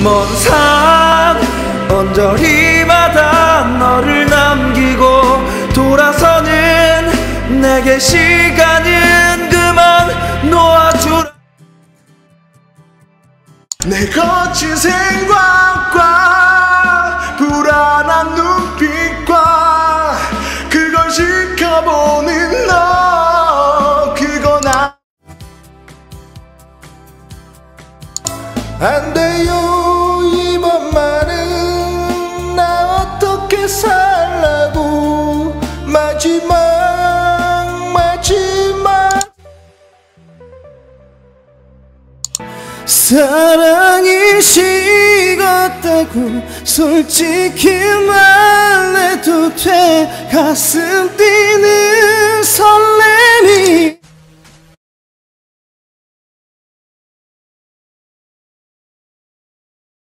먼 산 언저리 바다 너를 남기고 돌아서는 내게 시간은 그만 놓아주라. 내 거친 생각과 불안한 눈빛과 그걸 지켜보는 너, 그건 안 돼요. 이번만은 나 어떻게 살라고. 마지막 사랑이 식었다고 솔직히 말해도 돼. 가슴 뛰는 설렘이